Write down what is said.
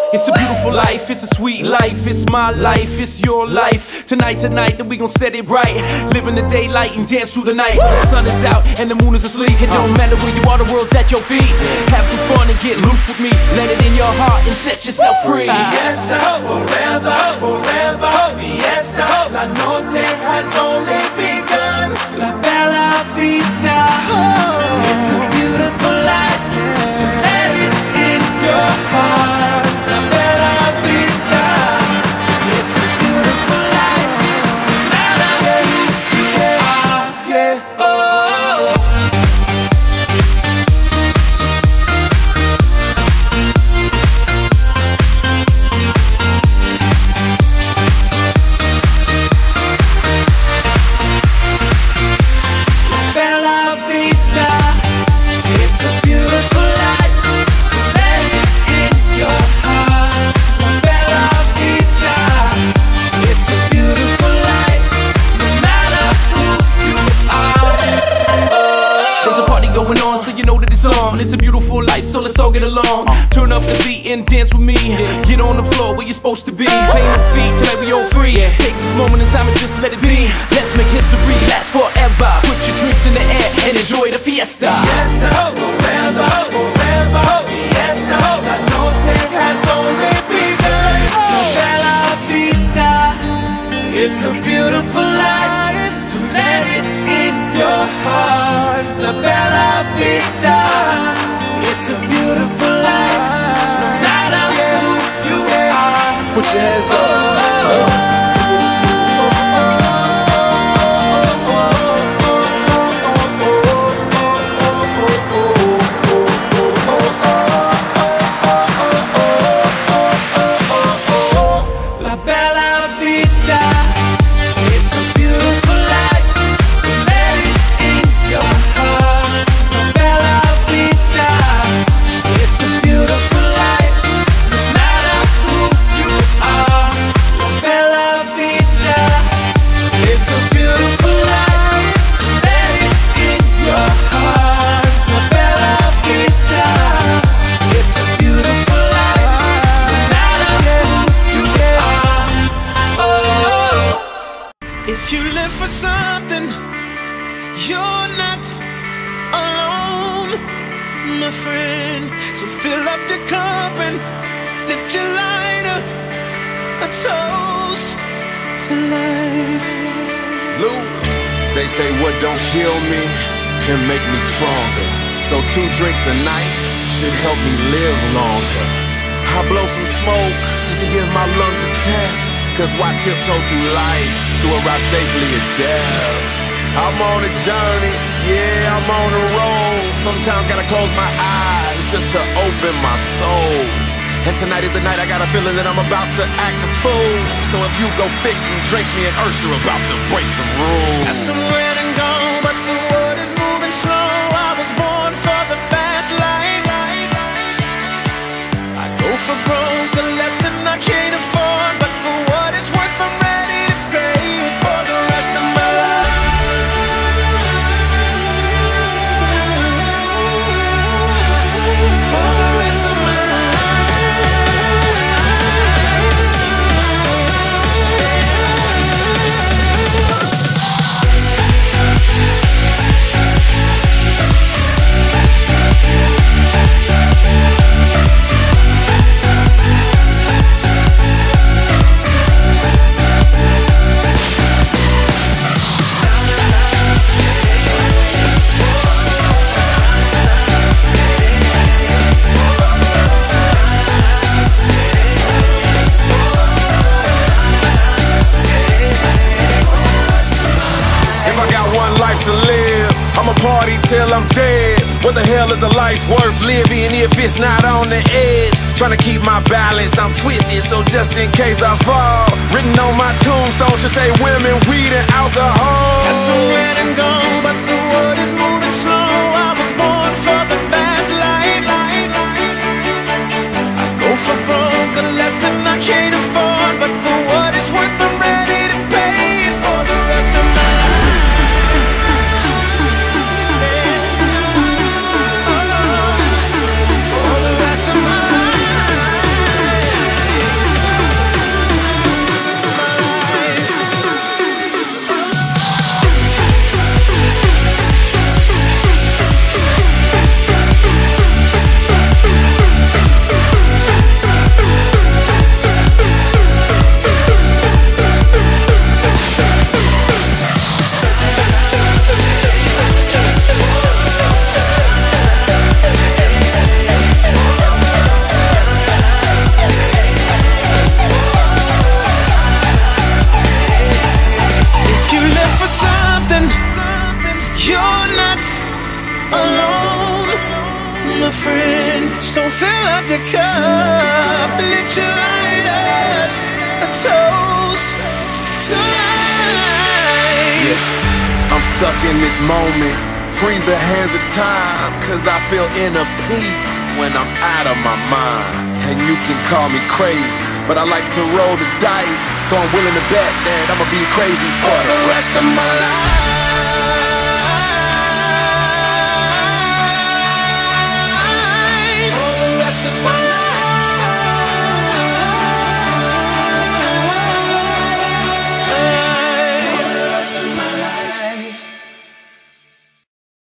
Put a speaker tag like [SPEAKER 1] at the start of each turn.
[SPEAKER 1] It's a beautiful life, it's a sweet life, it's my life, it's your life. Tonight, that we gon' set it right. Live in the daylight and dance through the night. When the sun is out and the moon is asleep, it don't matter where you are, the world's at your feet. Have some fun and get loose with me. Land it in your heart and set yourself free.
[SPEAKER 2] Fiesta, forever, forever. Fiesta, la noche has only begun. La bella vita, it's a beautiful life. So let it in your heart. La bella vita, it's a beautiful life. No matter who you are, yeah. Oh.
[SPEAKER 1] Going on, so you know that it's on. It's a beautiful life, so let's all get along. Turn up the beat and dance with me. Get on the floor where you're supposed to be. Playing the feet till like we all free. Take this moment in time and just let it be. Let's make history last forever. Put your drinks in the air and enjoy the fiesta.
[SPEAKER 2] Fiesta, forever, forever. Fiesta, la noche has only begun. La bella vita, it's a beautiful life. So let it in your heart. La bella vita, it's a beautiful life. No matter who you are.
[SPEAKER 1] Put your hands up.
[SPEAKER 2] If you live for something, you're not alone, my friend. So fill up your cup and lift your lighter, a toast to life.
[SPEAKER 3] Lou, they say what don't kill me can make me stronger. So 2 drinks a night should help me live longer. I blow some smoke just to give my lungs a test. Cause why tiptoe through life to arrive safely at death? I'm on a journey, yeah, I'm on a road. Sometimes gotta close my eyes just to open my soul. And tonight is the night I got a feeling that I'm about to act a fool. So if you go fix some drinks, me and Ursula are about to break some rules.
[SPEAKER 2] Got somewhere to go, but the world is moving slow. I was born for the fast life. I go for broke, a lesson I can't afford. But for what it's worth, I'm ready to pay for the rest of my life. For the rest of my
[SPEAKER 3] I'ma party till I'm dead. What the hell is a life worth living if it's not on the edge? Trying to keep my balance, I'm twisted, so just in case I fall. Written on my tombstone should say women, weed, and alcohol.
[SPEAKER 2] Got somewhere to go, but the world is moving slow. I was born for the fast life. I go for broke, a lesson I can't afford. But for what it's worth, I'm ready to pay for the rest of my life. For the rest of my life. cup, lift your lighters, a toast to life.
[SPEAKER 3] Yeah, I'm stuck in this moment. Freeze the hands of time, cause I feel inner peace when I'm out of my mind. And you can call me crazy, but I like to roll the dice, so I'm willing to bet that I'ma be crazy for the rest of my life.